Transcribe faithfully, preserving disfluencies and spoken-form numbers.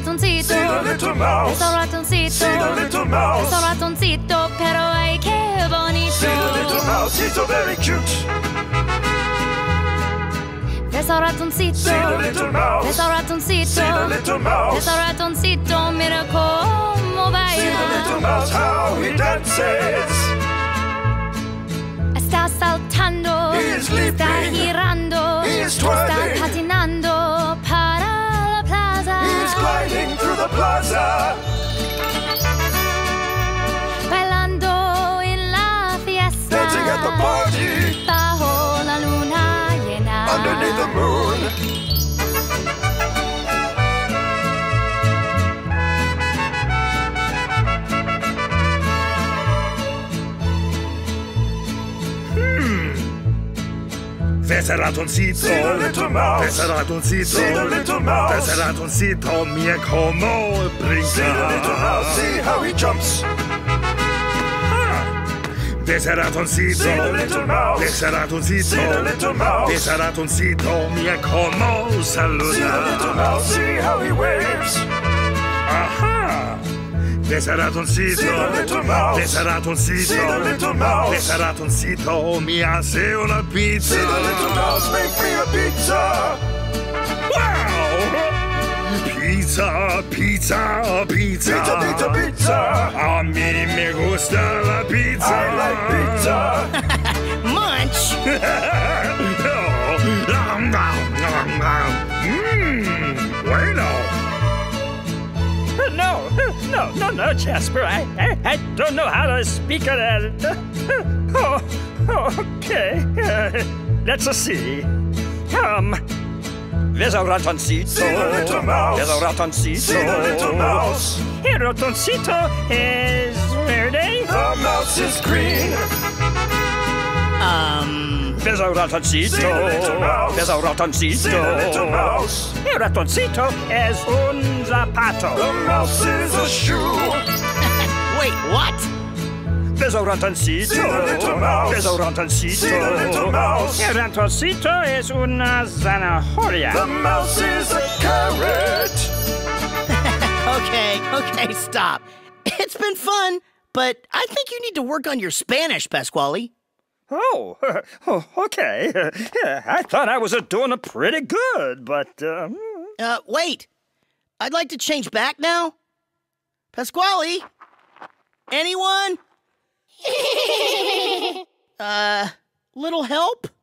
ratoncito. See the little mouse. Beso ratoncito. See the little mouse. Beso ratoncito, pero ay que bonito. See the little mouse, he's so very cute. Beso ratoncito. See the little mouse. Beso ratoncito. See the little mouse. Beso ratoncito, mira cómo baila. See the little mouse, how he dances. Está saltando, He is está leaping. girando, He is está twirling. patinando para la plaza. He is gliding through the plaza. Bailando en la fiesta. Dancing at the party. Bajo la luna llena. Underneath the moon. Ese ratoncito, See the little mouse. ese ratoncito, See the little mouse. ese ratoncito, mira cómo brinca. See the little mouse, see how he jumps. Ese ratoncito, See the little mouse. ese ratoncito, See the little mouse. ese ratoncito, mira cómo See the little saluda. mouse, see how he waves. Ajá. Ese ratoncito, See the little mouse. ese See the ratoncito, little mouse. ese ratoncito, me hace una pizza. See the little mouse, make me a pizza. Wow! Pizza, pizza, pizza. Pizza, pizza, pizza. A mí me gusta la pizza. I like pizza. Munch! Mmm, bueno. No, no, no, no, Jasper. I, I, I don't know how to speak of that. Oh, okay. Uh, let's see. Um, there's a ratoncito. See the little mouse. There's a ratoncito. See the little mouse. Hey, ratoncito is verde. The mouse is green. Um, There's a ratoncito. See the little mouse. There's a ratoncito. See the little mouse. Hey, ratoncito es un zapato. The mouse is a shoe. wait, what? There's a ratoncito. See the little mouse. There's a ratoncito. See the little mouse. El ratoncito es una zanahoria. The mouse is a carrot. Okay, okay, stop. It's been fun, but I think you need to work on your Spanish, Pasquale. Oh, oh, okay. Yeah, I thought I was uh, doing it pretty good, but um, Uh, wait. I'd like to change back now. Pasquale? Anyone? uh, little help?